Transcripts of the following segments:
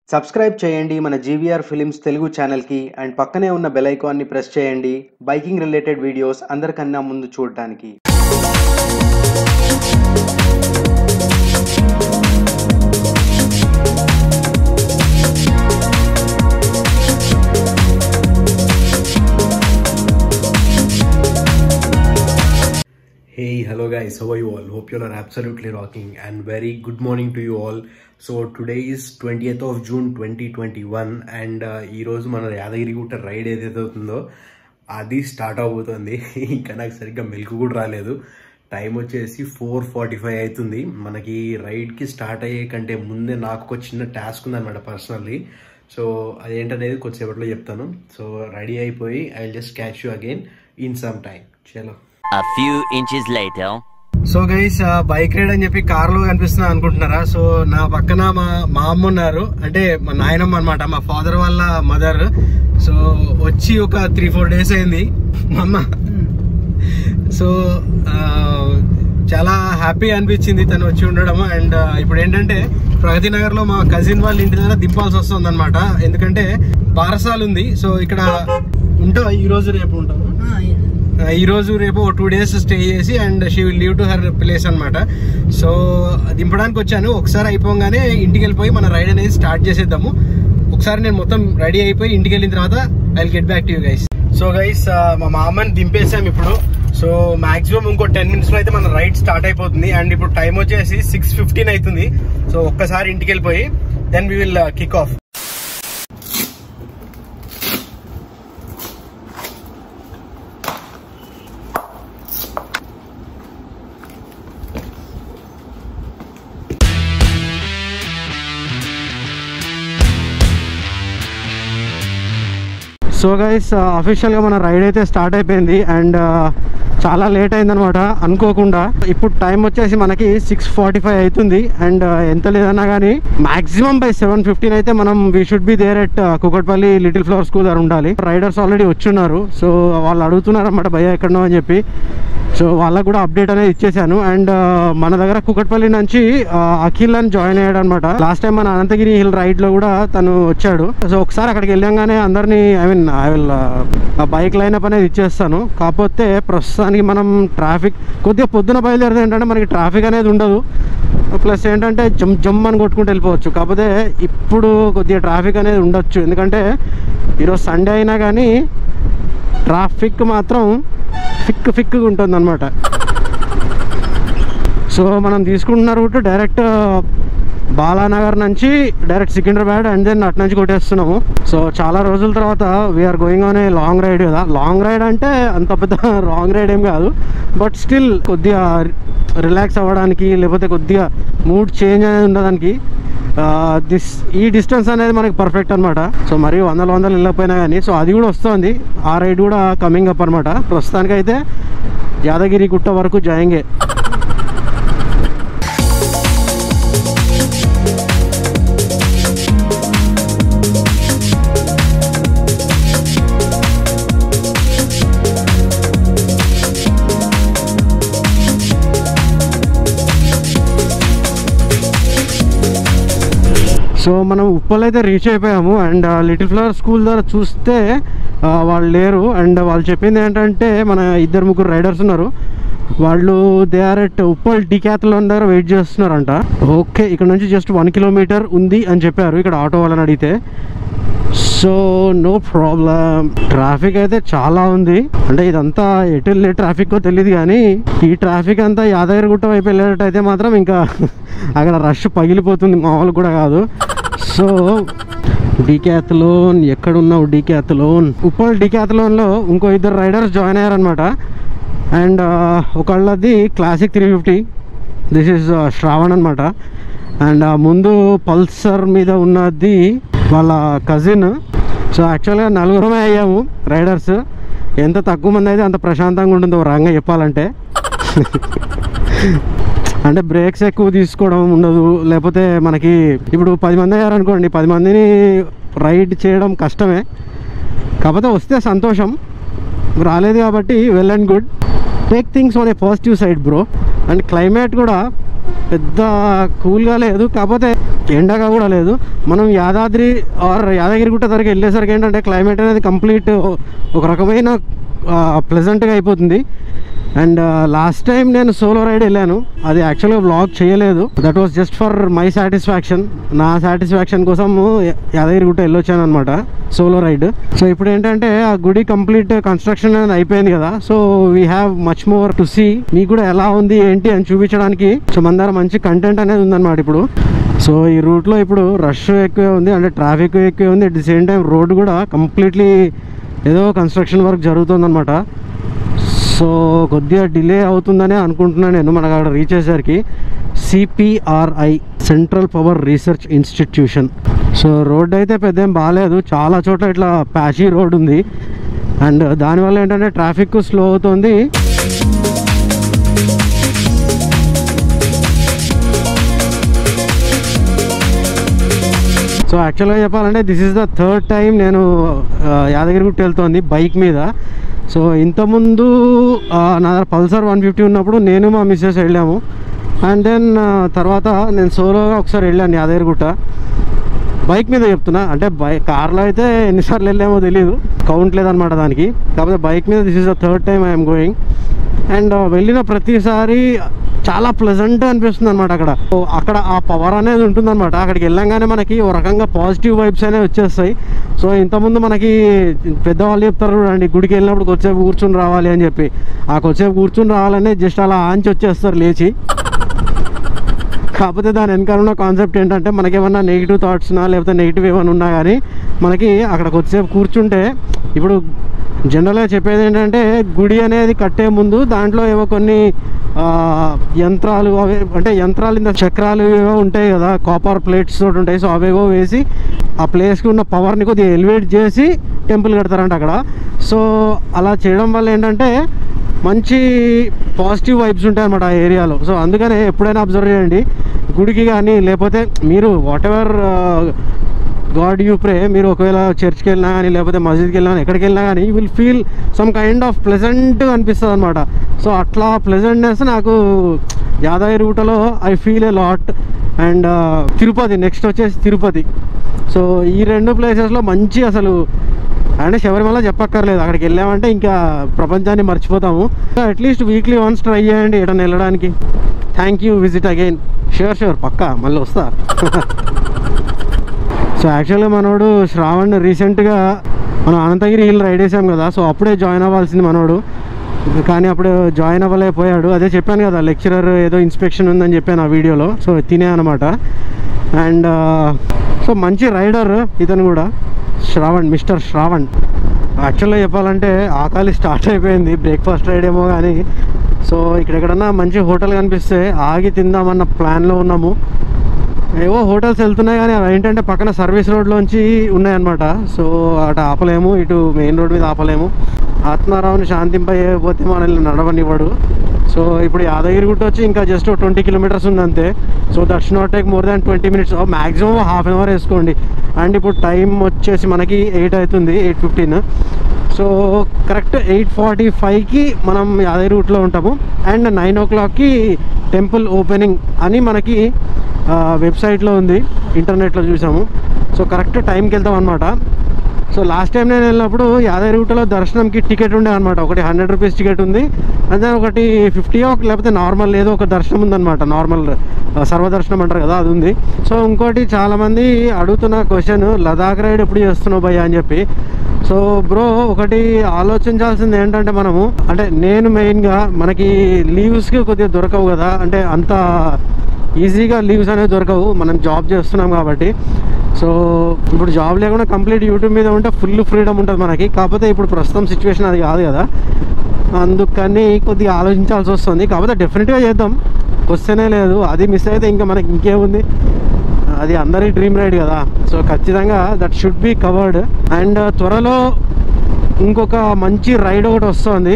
Subscribe చేయండి మన GVR films Telugu ఛానల్కి అండ్ పక్కనే ఉన్న బెల్ ఐకాన్ని ప్రెస్ చేయండి బైకింగ్ రిలేటెడ్ వీడియోస్ అందరికన్నా ముందు చూడడానికి. Hey, hello guys, how are you all? Hope you all are absolutely rocking and very good morning to you all. So today is 20th of June 2021 and ee roju mana Yadagiri Gutta ride edaithe avutundo adi start avuthundi. Inka naaku sarigga melku kuda raaledu. Time వచ్చేసి 4:45 అవుతుంది. మనకి ride కి start అయ్యే కంటే ముందే నాకు ఒక చిన్న టాస్క్ ఉందన్నమాట పర్సనల్లీ. సో అదేంటనేది కొద్దిసేపట్లో చెప్తాను. సో రెడీ అయిపోయి I will just catch you again in some time. చలో. A few inches later. So guys bike ride అని చెప్పి కార్ లో కనిపిస్తున్నా అనుకుంటున్నారా? సో నా పక్కన మా అమ్మ ఉన్నారు, అంటే మా నాయనమ్మ అనమాట, మా ఫాదర్ వాళ్ళ మదర్. సో వచ్చి ఒక 3-4 days అయింది మా అమ్మ. సో చాలా హ్యాపీ అనిపించింది తను వచ్చి ఉండడం. అండ్ ఇప్పుడు ఏంటంటే ప్రగతి నగర్ లో మా కజిన్ వాళ్ళ ఇంటి దగ్గర దింపాల్సి వస్తుంది అనమాట, ఎందుకంటే బారసాలు ఉంది. సో ఇక్కడ ఉంటావు ఈ రోజు రేపు ఉంటాము, ఈ రోజు రేపు 2 days స్టే చేసి and she will leave to her place అనమాట. సో దింపడానికి వచ్చాను. ఒకసారి అయిపోగానే ఇంటికి వెళ్ళిపోయి మన రైడ్ అనేది స్టార్ట్ చేసేద్దాము. ఒకసారి నేను మొత్తం రెడీ అయిపోయి ఇంటికి వెళ్ళిన తర్వాత I will get back to you guys. So guys మా మామని దింపేసాం ఇప్పుడు. సో మాక్సిమం ఇంకో 10 minutes లో అయితే మన రైడ్ స్టార్ట్ అయిపోతుంది. అండ్ ఇప్పుడు టైం వచ్చేసి 6:15 అవుతుంది. సో ఒక్కసారి ఇంటికి వెళ్ళిపోయి then we will kick off. So guys అఫీషియల్గా మన రైడ్ అయితే స్టార్ట్ అయిపోయింది అండ్ చాలా లేట్ అయిందనమాట అనుకోకుండా. ఇప్పుడు టైం వచ్చేసి మనకి 6:45 అవుతుంది. అండ్ ఎంత లేదన్నా కానీ మాక్సిమం బై 7:15 అయితే మనం we should be there at Kukatpally little flower school దగ్గర ఉండాలి. Riders already వచ్చున్నారు. సో వాళ్ళు అడుగుతున్నారు అన్నమాట భయ్యా ఎక్కడో అని చెప్పి. సో వాళ్ళకు కూడా అప్డేట్ అనేది ఇచ్చేసాను. అండ్ మన దగ్గర కుకట్పల్లి నుంచి అఖిల్ అని జాయిన్ అయ్యాడు అనమాట. లాస్ట్ టైం మన అనంతగిరి హిల్ రైడ్ లో కూడా తను వచ్చాడు. సో ఒకసారి అక్కడికి వెళ్ళంగానే అందరినీ ఐ విల్ బైక్ లైనప్ అనేది ఇచ్చేస్తాను. కాకపోతే ప్రస్తుతానికి మనం ట్రాఫిక్ కొద్దిగా పొద్దున బయలుదేరితే ఏంటంటే మనకి ట్రాఫిక్ అనేది ఉండదు, ప్లస్ ఏంటంటే జమ్ అని కొట్టుకుంటూ వెళ్ళిపోవచ్చు. కాకపోతే ఇప్పుడు కొద్దిగా ట్రాఫిక్ అనేది ఉండొచ్చు, ఎందుకంటే ఈరోజు సండే అయినా కానీ ట్రాఫిక్ మాత్రం ఫిక్గా ఉంటుంది అనమాట. సో మనం తీసుకుంటున్న రూట్ డైరెక్ట్ బాలానగర్ నుంచి డైరెక్ట్ సికింద్రాబాద్ అండ్ దెన్ అటు నుంచి కొట్టేస్తున్నాము. సో చాలా రోజుల తర్వాత we are going on a long ride కదా. లాంగ్ రైడ్ అంటే అంత పెద్ద లాంగ్ రైడ్ ఏం కాదు, బట్ స్టిల్ కొద్దిగా రిలాక్స్ అవ్వడానికి లేకపోతే కొద్దిగా మూడ్ చేంజ్ అనేది ఉండడానికి ఈ డిస్టెన్స్ అనేది మనకి పర్ఫెక్ట్ అనమాట. సో మరి 100 వెళ్ళకపోయినా కానీ సో అది కూడా వస్తుంది. ఆ రైడ్ కూడా కమింగ్ అప్ అనమాట. ప్రస్తుతానికైతే యాదగిరి గుట్ట వరకు జాయింగే. సో మనం ఉప్పల్ అయితే రీచ్ అయిపోయాము. అండ్ లిటిల్ ఫ్లవర్ స్కూల్ ద్వారా చూస్తే వాళ్ళు లేరు. అండ్ వాళ్ళు చెప్పింది ఏంటంటే మన 2-3 రైడర్స్ ఉన్నారు, వాళ్ళు they are at Uppal Decathlon దగ్గర వెయిట్ చేస్తున్నారంట. ఓకే, ఇక్కడ నుంచి జస్ట్ 1 kilometer ఉంది అని చెప్పారు ఇక్కడ ఆటో వాళ్ళని అడిగితే. So no problem. ట్రాఫిక్ అయితే చాలా ఉంది, అంటే ఇదంతా ఎటు వెళ్ళే ట్రాఫిక్ తెలియదు కానీ ఈ ట్రాఫిక్ అంతా యాదగిరిగుట్ట వైపు వెళ్ళేటట్టయితే మాత్రం ఇంకా అక్కడ రష్ పగిలిపోతుంది, మామూలు కూడా కాదు. సో డికాథ్లాన్ ఎక్కడున్నావు? డికాథ్లాన్ ఉప్పల్ డికాథ్లాన్లో ఇంకో 2 రైడర్స్ జాయిన్ అయ్యారనమాట. అండ్ ఒకళ్ళది క్లాసిక్ 350, దిస్ ఈజ్ శ్రావణ్ అనమాట. అండ్ ముందు పల్సర్ మీద ఉన్నది వాళ్ళ కజిన్. సో యాక్చువల్గా 4 అయ్యాము రైడర్స్. ఎంత తక్కువ మంది అయితే అంత ప్రశాంతంగా ఉంటుందో రంగా చెప్పాలంటే. అంటే బ్రేక్స్ ఎక్కువ తీసుకోవడం ఉండదు, లేకపోతే మనకి ఇప్పుడు 10 మంది అయ్యారనుకోండి, 10 మందిని రైడ్ చేయడం కష్టమే. కాకపోతే వస్తే సంతోషం, రాలేదు కాబట్టి well and good. Take things on a positive side bro. And climate కూడా పెద్ద కూల్గా లేదు, కాకపోతే ఎండగా కూడా లేదు. మనం యాదగిరిగుట్ట దగ్గరికి వెళ్ళేసరికి ఏంటంటే క్లైమేట్ అనేది కంప్లీట్ ఒక రకమైన ప్లెజెంట్గా అయిపోతుంది. అండ్ లాస్ట్ టైం నేను సోలో రైడ్ వెళ్ళాను, అది యాక్చువల్గా వ్లాగ్ చేయలేదు. That was just for my satisfaction, నా సాటిస్ఫాక్షన్ కోసం యాదగిరిగుట్ట వెళ్ళొచ్చాను అనమాట సోలో రైడ్. సో ఇప్పుడు ఏంటంటే ఆ గుడి కంప్లీట్ కన్స్ట్రక్షన్ అనేది అయిపోయింది కదా, so we have much more to see. మీకు కూడా ఎలా ఉంది ఏంటి అని చూపించడానికి సో మన దగ్గర మంచి కంటెంట్ అనేది ఉందన్నమాట ఇప్పుడు. సో ఈ రూట్లో ఇప్పుడు రష్ ఎక్కువే ఉంది, అంటే ట్రాఫిక్ ఎక్కువే ఉంది. At the same time road కూడా కంప్లీట్లీ ఏదో కన్స్ట్రక్షన్ వర్క్ జరుగుతుందన్నమాట. సో కొద్దిగా డిలే అవుతుందనే అనుకుంటున్నాను నేను మనకు అక్కడ రీచ్ అయ్యేసరికి. CPRI central power research institution. So road అయితే పెద్ద ఏం బాగాలేదు, చాలా చోట్ల ఇట్లా ప్యాచీ రోడ్ ఉంది. అండ్ దానివల్ల ఏంటంటే ట్రాఫిక్ స్లో అవుతుంది. సో యాక్చువల్గా చెప్పాలంటే this is the third time నేను యాదగిరిగుట్ట వెళ్తుంది బైక్ మీద. సో ఇంతకుముందు నా దగ్గర పల్సర్ 150 ఉన్నప్పుడు నేను మా మిస్సెస్ వెళ్ళాము. అండ్ దెన్ తర్వాత నేను సోలోగా ఒకసారి వెళ్ళాను యాదగిరిగుట్ట బైక్ మీద చెప్తున్నా. అంటే కార్లో అయితే ఎన్నిసార్లు వెళ్ళామో తెలియదు, కౌంట్ లేదనమాట దానికి. కాకపోతే బైక్ మీద this is the third time I'm going. And వెళ్ళిన ప్రతిసారి చాలా ప్లెజెంట్ అనిపిస్తుంది అనమాట. అక్కడ ఆ పవర్ అనేది ఉంటుందన్నమాట. అక్కడికి వెళ్ళంగానే మనకి ఓ రకంగా పాజిటివ్ వైబ్స్ అనేవి వచ్చేస్తాయి. సో ఇంతకుముందు మనకి పెద్దవాళ్ళు చెప్తారు చూడండి, గుడికి వెళ్ళినప్పుడు కొద్దిసేపు కూర్చుని రావాలి అని చెప్పి. ఆ కొద్దిసేపు కూర్చుని రావాలని జస్ట్ అలా ఆంచి వచ్చేస్తారు లేచి. కాకపోతే దాని వెనకాల ఉన్న కాన్సెప్ట్ ఏంటంటే మనకేమన్నా నెగిటివ్ థాట్స్నా లేకపోతే నెగిటివ్ ఏమైనా ఉన్నా కానీ మనకి అక్కడ కొద్దిసేపు కూర్చుంటే, ఇప్పుడు జనరల్గా చెప్పేది ఏంటంటే గుడి అనేది కట్టే ముందు దాంట్లో ఏవో కొన్ని యంత్రాలు, అవి అంటే యంత్రాలు ఇంత చక్రాలు ఏవో ఉంటాయి కదా, కాపర్ ప్లేట్స్ తోటి ఉంటాయి. సో అవేవో వేసి ఆ ప్లేస్కి ఉన్న పవర్ని కొద్దిగా ఎలివేట్ చేసి టెంపుల్ కడతారంట అక్కడ. సో అలా చేయడం వల్ల ఏంటంటే మంచి పాజిటివ్ వైబ్స్ ఉంటాయి అన్నమాట ఆ ఏరియాలో. సో అందుకనే ఎప్పుడైనా అబ్జర్వ్ చేయండి, గుడికి కానీ లేకపోతే మీరు whatever god you pray, మీరు ఒకవేళ చర్చ్కి వెళ్ళినా కానీ లేకపోతే మస్జిద్కి వెళ్ళినా కానీ ఎక్కడికి వెళ్ళినా కానీ you will feel some kind of ప్లెజెంట్గా అనిపిస్తుంది అనమాట. సో అట్లా ప్లెజెంట్నెస్ నాకు యాదగిరిగుట్టలో I feel a lot. And Tirupati next వచ్చేసి తిరుపతి. సో ఈ రెండు ప్లేసెస్లో మంచి అసలు అంటే శబరిమల చెప్పక్కర్లేదు, అక్కడికి వెళ్ళామంటే ఇంకా ప్రపంచాన్ని మర్చిపోతాము. అట్లీస్ట్ వీక్లీ వన్స్ ట్రై చేయండి ఎటన్నా వెళ్ళడానికి. Thank you, visit again. Sure పక్కా మళ్ళీ వస్తా. సో యాక్చువల్గా మనోడు శ్రావణ్ రీసెంట్గా మనం అనంతగిరి హిల్ రైడ్ వేసాం కదా, సో అప్పుడే జాయిన్ అవ్వాల్సింది మనోడు, కానీ అప్పుడు జాయిన్ అవ్వలేకపోయాడు. అదే చెప్పాను కదా, లెక్చరర్ ఏదో ఇన్స్పెక్షన్ ఉందని చెప్పాను ఆ వీడియోలో. సో తినే అనమాట. అండ్ సో మంచి రైడర్ ఇతను కూడా, శ్రావణ్, మిస్టర్ శ్రావణ్. యాక్చువల్గా చెప్పాలంటే ఆకలి స్టార్ట్ అయిపోయింది, బ్రేక్ఫాస్ట్ రైడ్ ఏమో కానీ. సో ఇక్కడెక్కడన్నా మంచి హోటల్ కనిపిస్తే ఆగి తిందామన్న ప్లాన్లో ఉన్నాము. ఏవో హోటల్స్ వెళ్తున్నాయి కానీ అవి ఏంటంటే పక్కన సర్వీస్ రోడ్లోంచి ఉన్నాయన్నమాట. సో అటు ఆపలేము, ఇటు మెయిన్ రోడ్ మీద ఆపలేము. ఆత్మారావుని శాంతింపకపోతే మనల్ని నడవనివ్వడు. సో ఇప్పుడు యాదగిరిగుట్ట వచ్చి ఇంకా జస్ట్ 20 కిలోమీటర్స్ ఉంది అంతే. So that's not take more than 20 minutes, maximum half an hour వేసుకోండి. అండ్ ఇప్పుడు టైం వచ్చేసి మనకి 8 అవుతుంది, 8:15. సో కరెక్ట్ 8:45కి మనం యాదగిరిగుట్టలో ఉంటాము. అండ్ 9 o'clockకి టెంపుల్ ఓపెనింగ్ అని మనకి వెబ్సైట్లో ఉంది, ఇంటర్నెట్లో చూసాము. సో కరెక్ట్ టైంకి వెళ్తాం అనమాట. సో లాస్ట్ టైం నేను వెళ్ళినప్పుడు యాదగిరిగుట్టలో దర్శనంకి టికెట్ ఉండే అనమాట. ఒకటి 100 రూపీస్ టికెట్ ఉంది, అదే ఒకటి 50 లేకపోతే నార్మల్ ఏదో ఒక దర్శనం ఉందన్నమాట. నార్మల్ సర్వదర్శనం అంటారు కదా, అది ఉంది. సో ఇంకోటి చాలామంది అడుగుతున్న క్వశ్చన్, లదాఖ్ రైడ్ ఎప్పుడు చేస్తున్నావు భయ్యా అని చెప్పి. సో బ్రో ఒకటి ఆలోచించాల్సింది ఏంటంటే మనము, అంటే నేను మెయిన్గా మనకి లీవ్స్కి కొద్దిగా దొరకవు కదా, అంటే అంత ఈజీగా లీవ్స్ అనేవి దొరకవు, మనం జాబ్ చేస్తున్నాం కాబట్టి. సో ఇప్పుడు జాబ్ లేకుండా కంప్లీట్ యూట్యూబ్ మీద ఉంటే ఫుల్ ఫ్రీడమ్ ఉంటుంది మనకి. కాకపోతే ఇప్పుడు ప్రస్తుతం సిచ్యువేషన్ అది కాదు కదా, అందుకని కొద్దిగా ఆలోచించాల్సి వస్తుంది. కాకపోతే డెఫినెట్గా చేద్దాం, క్వశ్చనే లేదు. అది మిస్ అయితే ఇంకా మనకి ఇంకేముంది, అది అందరి డ్రీమ్ రైడ్ కదా. సో ఖచ్చితంగా that should be covered. And త్వరలో ఇంకొక మంచి రైడ్ ఒకటి వస్తుంది.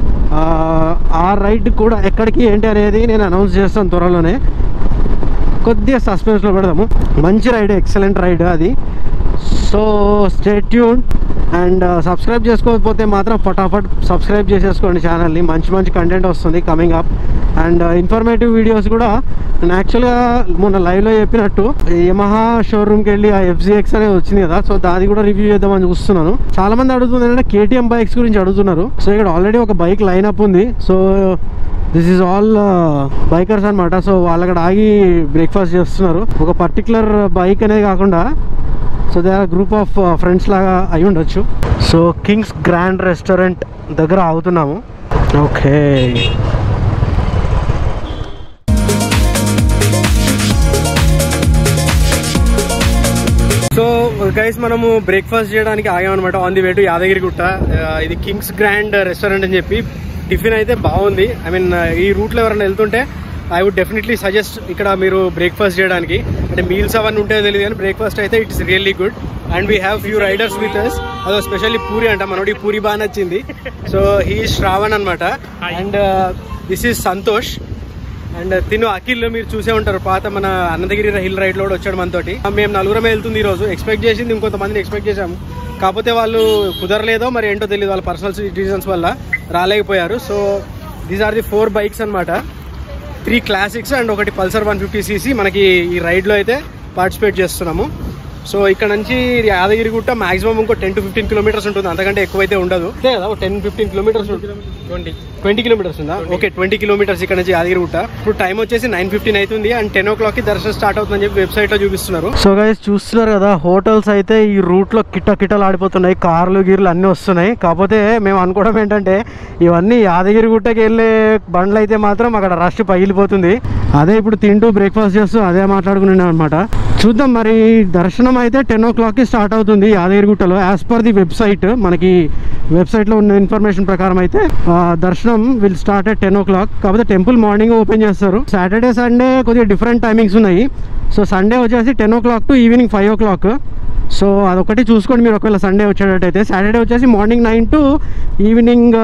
ఆ రైడ్ కూడా ఎక్కడికి ఏంటి అనేది నేను అనౌన్స్ చేస్తాను త్వరలోనే. కొద్దిగా సస్పెన్స్లో పెడదాము. మంచి రైడ్, ఎక్సలెంట్ రైడ్ అది. So stay tune and subscribe చేసుకోకపోతే మాత్రం ఫటాఫట్ సబ్స్క్రైబ్ చేసేసుకోండి ఛానల్ని. మంచి మంచి కంటెంట్ వస్తుంది coming up. And informative videos కూడా నేను యాక్చువల్గా మొన్న లైవ్లో చెప్పినట్టు యమహా షోరూమ్కి వెళ్ళి ఆ FZX అనేది వచ్చింది కదా, సో దాన్ని కూడా రివ్యూ చేద్దామని చూస్తున్నాను. చాలా మంది అడుగుతుంది ఏంటంటే KTM బైక్స్ గురించి అడుగుతున్నారు. సో ఇక్కడ ఆల్రెడీ ఒక బైక్ లైనప్ ఉంది. So this is all bikers అనమాట. సో వాళ్ళు అక్కడ ఆగి బ్రేక్ఫాస్ట్ చేస్తున్నారు. ఒక పర్టికులర్ బైక్ అనేది కాకుండా so they are group of friends లాగా అయి ఉండొచ్చు. సో కింగ్స్ గ్రాండ్ రెస్టారెంట్ దగ్గర ఆగుతున్నాము. ఓకే, సో గైస్ మనము బ్రేక్ఫాస్ట్ చేయడానికి ఆగామన్నమాట on the way to Yadagirigutta. ఇది కింగ్స్ గ్రాండ్ రెస్టారెంట్ అని చెప్పి. టిఫిన్ అయితే బాగుంది. ఐ మీన్ ఈ రూట్లో ఎవరైనా వెళ్తుంటే ఐ వుడ్ డెఫినెట్లీ సజెస్ట్ ఇక్కడ మీరు బ్రేక్ఫాస్ట్ చేయడానికి. అంటే మీల్స్ అవన్నీ ఉంటాయో తెలియదు కానీ బ్రేక్ఫాస్ట్ అయితే it's really good. And we have few riders with us. అదో స్పెషల్లీ పూరి అంట, మనోడి పూరి బాగా నచ్చింది. సో హీ శ్రావణ్ అనమాట. And this is Santosh. And తిను అఖిల్ మీరు చూసే ఉంటారు, పాత మన అనంతగిరి హిల్ రైడ్ లో కూడా వచ్చాడు మనతోటి. మేము నలుగురమే వెళ్తుంది ఈ రోజు. ఎక్స్పెక్ట్ చేసింది ఇంకొంతమందిని ఎక్స్పెక్ట్ చేశాము, కాకపోతే వాళ్ళు కుదరలేదో మరి ఏంటో తెలియదు, వాళ్ళ పర్సనల్ రీజన్స్ వల్ల రాలేకపోయారు. So these are the 4 bikes అనమాట. 3 క్లాసిక్స్ అండ్ ఒకటి పల్సర్ 150cc మనకి ఈ రైడ్ లో అయితే పార్టిసిపేట్ చేస్తున్నాము. సో ఇక్కడ నుంచి యాదగిరిగుట్ట మాక్సిమం ఇంకో 10 to 15 కిలోమీటర్స్ ఉంటుంది, అంతకంటే ఎక్కువైతే ఉండదు. అంతే కదా, 10-15 కిలోమీటర్స్, 20 కిలోమీటర్స్ ఉందా? ఓకే, 20 కిలోమీటర్స్ ఇక్కడ నుంచి యాదగిరిగుట్ట. ఇప్పుడు టైం వచ్చేసి 9:15 అవుతుంది అండ్ 10 o'clock కి దర్శనం స్టార్ట్ అవుతుందని చెప్పి వెబ్సైట్ లో చూపిస్తున్నారు. సో గైస్ చూస్తున్నారు కదా, హోటల్స్ అయితే ఈ రూట్ లో కిటకిటలు ఆడిపోతున్నాయి, కార్లు గీర్లు అన్ని వస్తున్నాయి. కాకపోతే మేము అనుకోవడం ఏంటంటే ఇవన్నీ యాదగిరిగుట్టకి వెళ్ళే బండ్లు అయితే మాత్రం అక్కడ రష్ పగిలిపోతుంది. అదే ఇప్పుడు తింటూ బ్రేక్ఫాస్ట్ చేస్తూ అదే మాట్లాడుకున్నాం అనమాట. చూద్దాం మరి. దర్శనం అయితే 10 o'clock కి స్టార్ట్ అవుతుంది యాదగిరిగుట్టలో యాజ్ పర్ ది వెబ్సైట్. మనకి వెబ్సైట్లో ఉన్న ఇన్ఫర్మేషన్ ప్రకారం అయితే దర్శనం విల్ స్టార్ట్ అట్ 10 o'clock. కాకపోతే టెంపుల్ మార్నింగ్ ఓపెన్ చేస్తారు. సాటర్డే సండే కొద్దిగా డిఫరెంట్ టైమింగ్స్ ఉన్నాయి. సో సండే వచ్చేసి 10 o'clock to evening 5 o'clock. So అదొకటి చూసుకోండి మీరు ఒకవేళ సండే వచ్చేటట్టయితే. సాటర్డే వచ్చేసి మార్నింగ్ 9 to ఈవినింగ్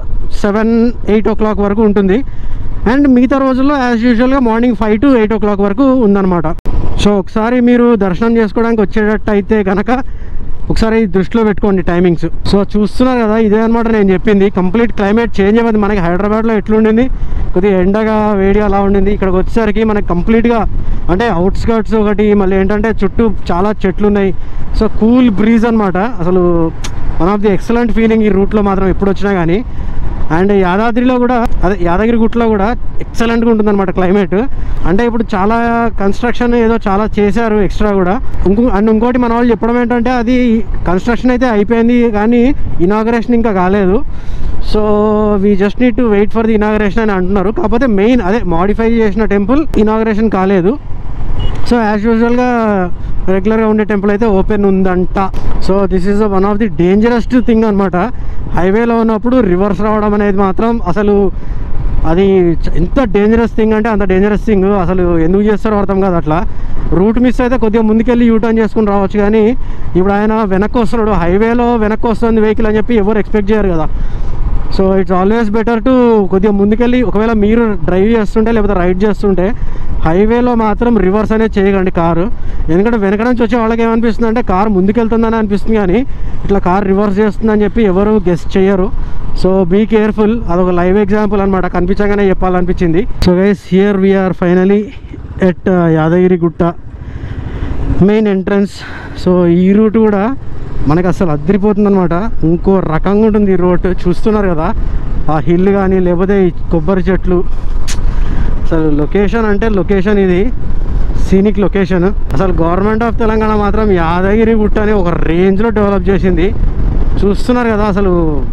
7-8 o'clock వరకు ఉంటుంది. అండ్ మిగతా రోజుల్లో యాజ్ యూజువల్గా మార్నింగ్ 5 to 8 o'clock వరకు ఉందన్నమాట. సో ఒకసారి మీరు దర్శనం చేసుకోవడానికి వచ్చేటట్టు అయితే కనుక ఒకసారి దృష్టిలో పెట్టుకోండి టైమింగ్స్. సో చూస్తున్నారు కదా, ఇదే అనమాట నేను చెప్పింది. కంప్లీట్ క్లైమేట్ చేంజ్ అవ్వదు. మనకి హైదరాబాద్లో ఎట్లుండింది, కొద్దిగా ఎండగా వేడిగా అలా ఉండింది. ఇక్కడికి వచ్చేసరికి మనకి కంప్లీట్గా అంటే అవుట్స్కర్ట్స్ ఒకటి, మళ్ళీ ఏంటంటే చుట్టూ చాలా చెట్లు ఉన్నాయి. సో కూల్ బ్రీజ్ అనమాట. అసలు one of the excellent feeling ఈ రూట్లో మాత్రం ఎప్పుడు వచ్చినా కానీ. అండ్ యాదాద్రిలో కూడా, అదే యాదగిరిగుట్టలో కూడా ఎక్సలెంట్గా ఉంటుంది అనమాట క్లైమేట్. అంటే ఇప్పుడు చాలా కన్స్ట్రక్షన్ ఏదో చాలా చేశారు ఎక్స్ట్రా కూడా. ఇంకోటి మన వాళ్ళు చెప్పడం ఏంటంటే అది కన్స్ట్రక్షన్ అయితే అయిపోయింది కానీ ఇనాగరేషన్ ఇంకా కాలేదు. So we just need to wait for the inauguration అని అంటున్నారు. కాకపోతే మెయిన్ అదే మాడిఫై చేసిన టెంపుల్ ఇనాగరేషన్ కాలేదు. సో యాజ్ యూజువల్గా రెగ్యులర్గా ఉండే టెంపుల్ అయితే ఓపెన్ ఉందంట. So this is one of the dangerousest thing అనమాట. హైవేలో ఉన్నప్పుడు రివర్స్ రావడం అనేది మాత్రం అసలు అది ఎంత డేంజరస్ థింగ్ అంటే అంత డేంజరస్ థింగ్. అసలు ఎందుకు చేస్తారో అర్థం కాదు. అట్లా రూట్ మిస్ అయితే కొద్దిగా ముందుకెళ్ళి యూటర్న్ చేసుకుని రావచ్చు, కానీ ఇప్పుడు ఆయన వెనక్కి వస్తున్నాడు. హైవేలో వెనక్కి వస్తుంది వెహికల్ అని చెప్పి ఎవరు ఎక్స్పెక్ట్ చేయరు కదా. So it's always better to కొద్దిగా ముందుకెళ్ళి, ఒకవేళ మీరు డ్రైవ్ చేస్తుంటే లేకపోతే రైడ్ చేస్తుంటే హైవేలో మాత్రం రివర్స్ అనేది చేయకండి కారు. ఎందుకంటే వెనక నుంచి వచ్చే వాళ్ళకి ఏమనిపిస్తుంది అంటే కారు ముందుకెళ్తుందని అనిపిస్తుంది, కానీ ఇట్లా కారు రివర్స్ చేస్తుందని చెప్పి ఎవరు గెస్ట్ చేయరు. So be careful. అదొక లైవ్ ఎగ్జాంపుల్ అనమాట, కనిపించగానే చెప్పాలనిపించింది. So guys here we are finally at Yadagirigutta main entrance. So ఈ రూట్ కూడా మనకి అసలు అద్దరిపోతుంది అనమాట. ఇంకో రకంగా ఉంటుంది ఈ రోడ్. చూస్తున్నారు కదా ఆ హిల్ కానీ లేకపోతే ఈ కొబ్బరి చెట్లు. అసలు లొకేషన్ అంటే లొకేషన్, ఇది సీనిక్ లొకేషన్. అసలు గవర్నమెంట్ ఆఫ్ తెలంగాణ మాత్రం యాదగిరిగుట్ట అని ఒక రేంజ్లో డెవలప్ చేసింది. చూస్తున్నారు కదా అసలు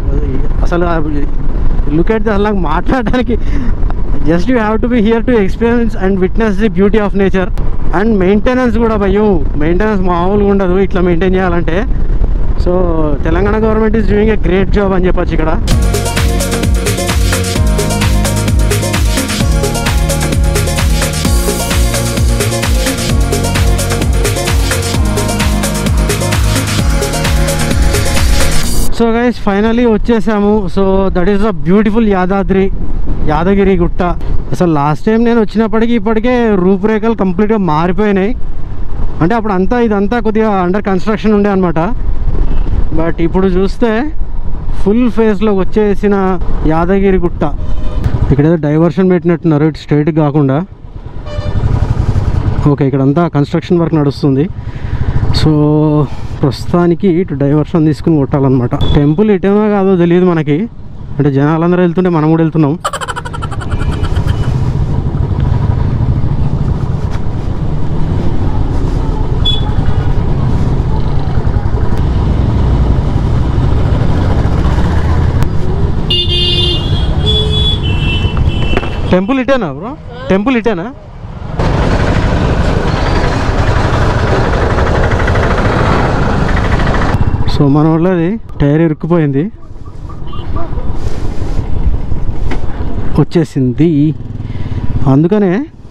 లుక్ ఎట్ ది. అసలు నాకు మాట్లాడడానికి just you have to be here to experience and witness the beauty of nature. And maintenance కూడా భయ్యో, మెయింటెనెన్స్ మామూలుగా ఉండదు ఇట్లా మెయింటైన్ చేయాలంటే. So Telangana government is doing a great job అని చెప్పొచ్చు ఇక్కడ. సో గైస్ ఫైనలీ వచ్చేసాము. So that is the beautiful Yadagirigutta. అసలు లాస్ట్ టైం నేను వచ్చినప్పటికీ ఇప్పటికే రూపురేఖలు కంప్లీట్గా మారిపోయినాయి. అంటే అప్పుడు అంతా ఇదంతా కొద్దిగా అండర్ కన్స్ట్రక్షన్ ఉండే అనమాట. బట్ ఇప్పుడు చూస్తే ఫుల్ ఫేస్లోకి వచ్చేసిన యాదగిరి గుట్ట. ఇక్కడేదో డైవర్షన్ పెట్టినట్టున్నారు, ఇటు స్ట్రైట్ కాకుండా. ఓకే, ఇక్కడంతా కన్స్ట్రక్షన్ వర్క్ నడుస్తుంది. సో ప్రస్తుతానికి ఇటు డైవర్షన్ తీసుకుని కొట్టాలన్నమాట. టెంపుల్ ఇటేమో కాదో తెలియదు మనకి, అంటే జనాలందరూ వెళ్తుంటే మనం కూడా వెళ్తున్నాం. టెంపుల్ ఇటేనా బ్రో? టెంపుల్ ఇటేనా? సో మన వాళ్ళది టైర్ ఇరుక్కుపోయింది, వచ్చేసింది. అందుకనే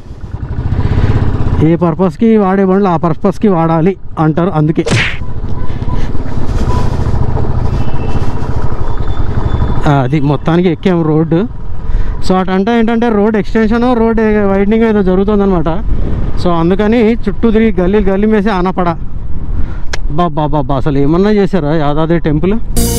ఏ పర్పస్కి వాడే బండ్లు ఆ పర్పస్కి వాడాలి అంటారు. అందుకే అది మొత్తానికి ఎక్కాము రోడ్డు. సో అటంటే ఏంటంటే రోడ్ ఎక్స్టెన్షన్, రోడ్ వైడనింగ్ ఏదో జరుగుతుందన్నమాట. సో అందుకని చుట్టూ తిరిగి గల్లీ వేసి ఆనపడ. బాబా అసలు ఏమన్నా చేశారా యాదాద్రి టెంపుల్?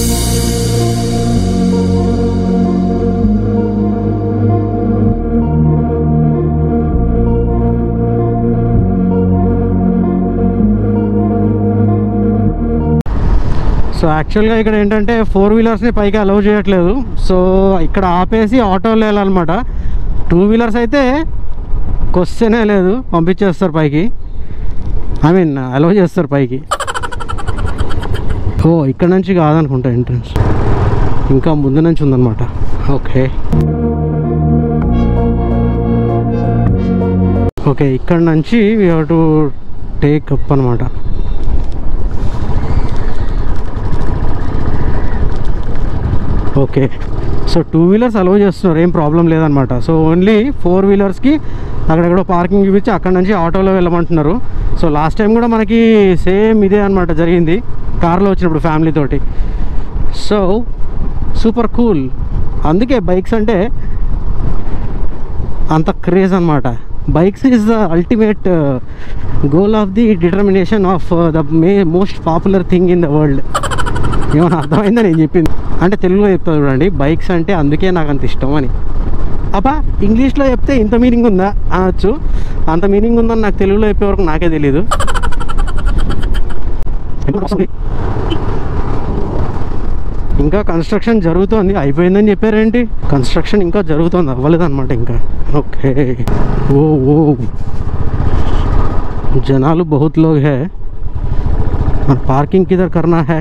సో యాక్చువల్గా ఇక్కడ ఏంటంటే 4 వీలర్స్ని పైకి అలౌ చేయట్లేదు. సో ఇక్కడ ఆపేసి ఆటోలు వెళ్ళాలన్నమాట. 2 వీలర్స్ అయితే క్వశ్చనే లేదు, పంపించేస్తారు పైకి, ఐ మీన్ అలౌ చేస్తారు పైకి. ఓ ఇక్కడ నుంచి కాదనుకుంటా ఎంట్రన్స్, ఇంకా ముందు నుంచి ఉందన్నమాట. ఓకే ఓకే, ఇక్కడ నుంచి we have to take up అనమాట. ఓకే, సో 2 వీలర్స్ అలౌ చేస్తున్నారు, ఏం ప్రాబ్లం లేదనమాట. సో ఓన్లీ 4 వీలర్స్కి అక్కడెక్కడో పార్కింగ్ చూపించి అక్కడ నుంచి ఆటోలో వెళ్ళమంటున్నారు. సో లాస్ట్ టైం కూడా మనకి సేమ్ ఇదే అనమాట జరిగింది, కార్లో వచ్చినప్పుడు ఫ్యామిలీ తోటి. So super cool. అందుకే బైక్స్ అంటే అంత క్రేజ్ అనమాట. Bikes is the ultimate goal of the determination of the most popular thing in the world. ఏమైనా అర్థమైందా నేను చెప్పింది? అంటే తెలుగులో చెప్తా చూడండి, బైక్స్ అంటే అందుకే నాకు అంత ఇష్టం అని. అబ్బా ఇంగ్లీష్లో చెప్తే ఇంత మీనింగ్ ఉందా అనొచ్చు, అంత మీనింగ్ ఉందని నాకు తెలుగులో చెప్పే వరకు నాకే తెలీదు. ఇంకా కన్స్ట్రక్షన్ జరుగుతోంది, అయిపోయిందని చెప్పారేంటి? కన్స్ట్రక్షన్ ఇంకా జరుగుతోంది, అవ్వలేదన్నమాట ఇంకా. ఓకే, ఓ జనాలు బహుత్ లోగ్ హై, మన పార్కింగ్ కిధర్ కర్నా హై.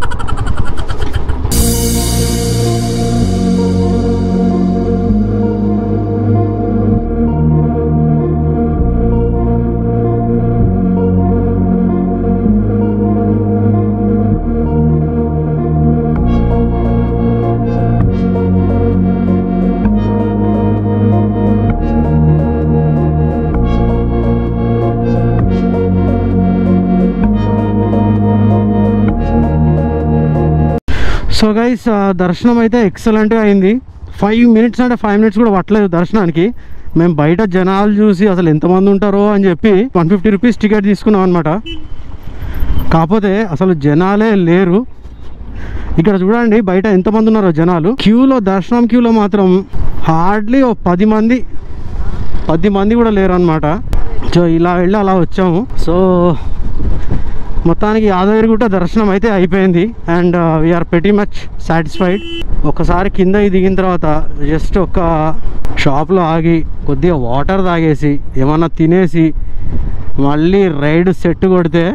సో గైస్ దర్శనం అయితే ఎక్సలెంట్గా అయింది. 5 మినిట్స్ అంటే 5 మినిట్స్ కూడా పట్టలేదు దర్శనానికి. మేము బయట జనాలు చూసి అసలు ఎంతమంది ఉంటారో అని చెప్పి 150 రూపీస్ టికెట్ తీసుకున్నాం అనమాట. కాకపోతే అసలు జనాలే లేరు. ఇక్కడ చూడండి బయట ఎంతమంది ఉన్నారో జనాలు. క్యూలో, దర్శనం క్యూలో మాత్రం హార్డ్లీ 10 మంది కూడా లేరు అనమాట. సో ఇలా వెళ్ళి అలా వచ్చాము. సో మొత్తానికి యాదగిరిగుట్ట దర్శనం అయితే అయిపోయింది and we are very much satisfied. ఒకసారి కింద దిగిన తర్వాత జస్ట్ ఒక షాప్లో ఆగి కొద్దిగా వాటర్ తాగేసి ఏమన్నా తినేసి మళ్ళీ రైడ్ సెట్ కొడితే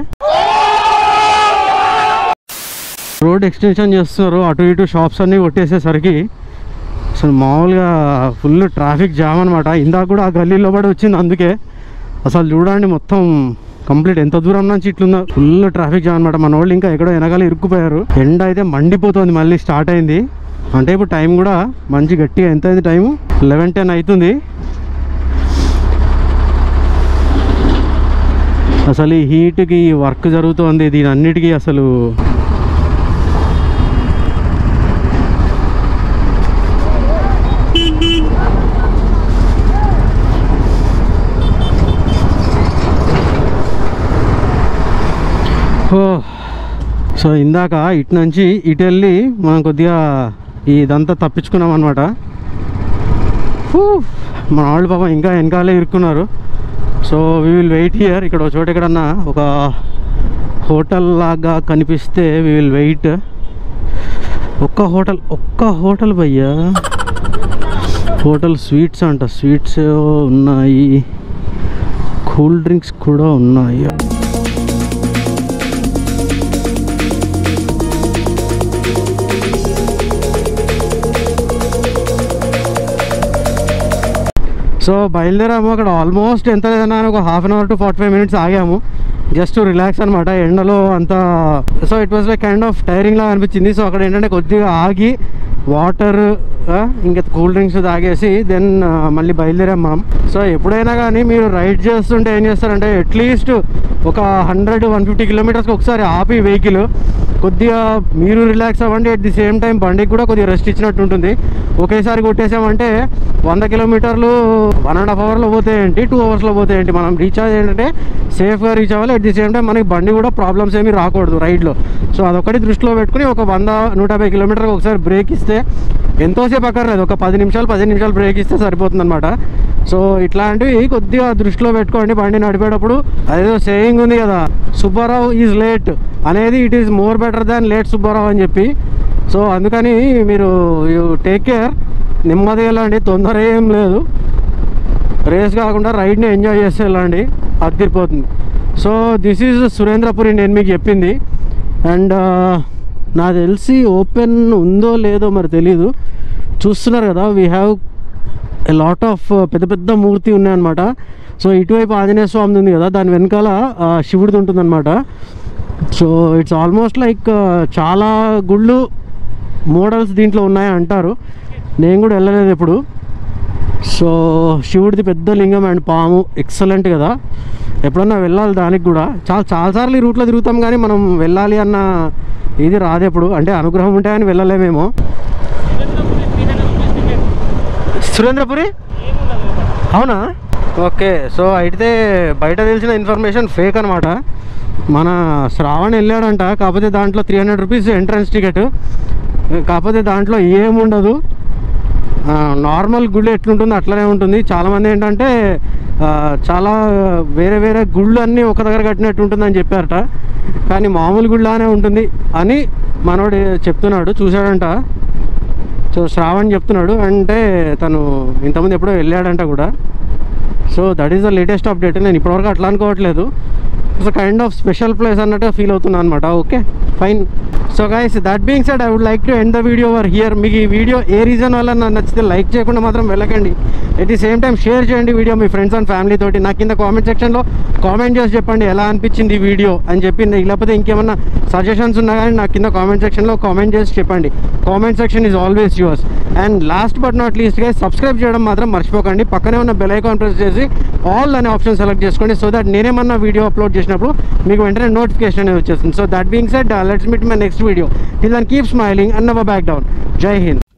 రోడ్ ఎక్స్టెన్షన్ చేస్తున్నారు. అటు ఇటు షాప్స్ అన్నీ కొట్టేసేసరికి అసలు మామూలుగా ఫుల్ ట్రాఫిక్ జామ్ అనమాట. ఇందాక కూడా ఆ గల్లీలో పడి వచ్చింది. అందుకే అసలు చూడండి మొత్తం కంప్లీట్ ఎంత దూరం నుంచి ఇట్లుందో, ఫుల్ ట్రాఫిక్ జామ్ అనమాట. మన వాళ్ళు ఇంకా ఎక్కడో వెనకాల ఇరుక్కుపోయారు. ఎండ అయితే మండిపోతుంది, మళ్ళీ స్టార్ట్ అయింది. అంటే ఇప్పుడు టైం కూడా మంచి గట్టిగా ఎంత అయింది, టైము 11:10 అవుతుంది. అసలు ఈ హీట్కి వర్క్ జరుగుతుంది, దీని అన్నిటికీ అసలు సో ఇందాక ఇటు నుంచి ఇటు వెళ్ళి మనం కొద్దిగా ఇదంతా తప్పించుకున్నాం అనమాట. మన వాళ్ళు పాపం ఇంకా వెనకాలే ఇరుక్కున్నారు. So we will wait here. ఇక్కడ ఒక చోట ఎక్కడన్నా ఒక హోటల్ లాగా కనిపిస్తే వీ విల్ వెయిట్. ఒక్క హోటల్ భయ్యా, హోటల్ స్వీట్స్ అంట. స్వీట్స్ ఉన్నాయి, కూల్ డ్రింక్స్ కూడా ఉన్నాయి. సో బయలుదేరాము. అక్కడ ఆల్మోస్ట్ ఎంత లేదన్నా ఒక half an hour to 45 minutes ఆగాము జస్ట్ టు రిలాక్స్ అనమాట. ఎండలో అంతా so it was like kind of tiring లాగా అనిపించింది. సో అక్కడ ఏంటంటే కొద్దిగా ఆగి వాటర్ ఇంకా కూల్ డ్రింక్స్ తాగేసి దెన్ మళ్ళీ బయలుదేరాం మనం. సో ఎప్పుడైనా కానీ మీరు రైడ్ చేస్తుంటే ఏం చేస్తారంటే అట్లీస్ట్ ఒక 100-150 kilometers ఒకసారి ఆపి వెహికల్ కొద్దిగా మీరు రిలాక్స్ అవ్వండి. అట్ ది సేమ్ టైం బండికి కూడా కొద్దిగా రెస్ట్ ఇచ్చినట్టు ఉంటుంది. ఒకేసారి కొట్టేసామంటే 100 kilometers 1.5 hours పోతాయేంటి, 2 hours పోతాయేంటి. మనం రీఛార్జ్ ఏంటంటే సేఫ్గా రీచ్ అవ్వాలి. అట్ ది సేమ్ టైం మనకి బండి కూడా ప్రాబ్లమ్స్ ఏమీ రాకూడదు రైడ్లో. సో అదొకటి దృష్టిలో పెట్టుకుని ఒక 100-150 kilometers ఒకసారి బ్రేక్ ఇస్తే ఎంతోసేపు అక్కర్లేదు, ఒక 10 నిమిషాలు బ్రేక్ ఇస్తే సరిపోతుంది అనమాట. సో ఇట్లాంటివి కొద్దిగా దృష్టిలో పెట్టుకోండి బండి నడిపేటప్పుడు. అదేదో సేయింగ్ ఉంది కదా, సుబ్బారావు ఈజ్ లేట్ అనేది it is more better than late Subbarao అని చెప్పి. సో అందుకని మీరు యూ టేక్ కేర్, నెమ్మదిగా వెళ్ళండి, తొందర ఏం లేదు. రేస్ కాకుండా రైడ్ని ఎంజాయ్ చేస్తే వెళ్ళండి, అదిరిపోతుంది. సో దిస్ ఈజ్ సురేంద్రపురి నేను మీకు చెప్పింది. అండ్ నాకు తెలిసి ఓపెన్ ఉందో లేదో మరి తెలీదు. చూస్తున్నారు కదా, we have a lot of పెద్ద మూర్తి ఉన్నాయన్నమాట. సో ఇటువైపు ఆంజనేయ స్వామి ఉంది కదా, దాని వెనకాల శివుడిది ఉంటుందన్నమాట. సో ఇట్స్ ఆల్మోస్ట్ లైక్ చాలా గుళ్ళు మోడల్స్ దీంట్లో ఉన్నాయి అంటారు. నేను కూడా వెళ్ళలేదు ఎప్పుడు. సో శివుడిది పెద్ద లింగం అండ్ పాము ఎక్సలెంట్ కదా, ఎప్పుడన్నా వెళ్ళాలి దానికి కూడా. చాలాసార్లు ఈ రూట్లో తిరుగుతాం కానీ మనం వెళ్ళాలి అన్న ఇది రాదు ఎప్పుడు. అంటే అనుగ్రహం ఉంటాయని వెళ్ళలేమేమో. సురేంద్రపురి అవునా? ఓకే. సో అయితే బయట తెలిసిన ఇన్ఫర్మేషన్ ఫేక్ అనమాట. మన శ్రావణ్ వెళ్ళాడంట, కాకపోతే దాంట్లో 300 rupees ఎంట్రన్స్ టికెట్. కాకపోతే దాంట్లో ఏముండదు, నార్మల్ గుళ్ళు ఎట్లుంటుందో అట్లనే ఉంటుంది. చాలామంది ఏంటంటే చాలా వేరే గుళ్ళు అన్నీ ఒక దగ్గర కట్టినట్టు ఉంటుందని చెప్పారట, కానీ మామూలు గుళ్ళనే ఉంటుంది అని మనోడు చెప్తున్నాడు, చూశాడంట. సో శ్రావణ్ చెప్తున్నాడు, అంటే తను ఇంతకుముందు ఎప్పుడో వెళ్ళాడంట కూడా. So that is the latest update. నేను ఇప్పటివరకు అట్లా అనుకోవట్లేదు, it's kind of special place అన్నట్టుగా ఫీల్ అవుతున్నాను అనమాట. Okay fine. So guys, that being said, I would like to end the video over here. మీకు ఈ వీడియో ఏ రీజన్ వల్ల నాకు నచ్చితే లైక్ చేయకుండా మాత్రం వెళ్ళకండి. At the same time share చేయండి వీడియో మీ ఫ్రెండ్స్ అండ్ ఫ్యామిలీ తోటి. నాకు కింద కామెంట్ సెక్షన్లో కామెంట్ చేసి చెప్పండి ఎలా అనిపించింది ఈ వీడియో అని చెప్పి. లేకపోతే ఇంకేమన్నా సజెషన్స్ ఉన్నా కానీ నాకు కింద కామెంట్ సెక్షన్లో కామెంట్ చేసి చెప్పండి. Comment section is always yours. And last but not least guys, subscribe చేయడం మాత్రం మర్చిపోకండి. పక్కనే ఉన్న బెల్ ఐకాన్ ప్రెస్ చేసి ఆల్ అనే ఆప్షన్ సెలెక్ట్ చేసుకోండి. సో దట్ నేనేమన్నా వీడియో అప్లోడ్ చేసినప్పుడు మీకు వెంటనే నోటిఫికేషన్ అనేది వచ్చేస్తుంది. So that being said, let's meet my next video. Till then, keep smiling and never back down. Jai Hind.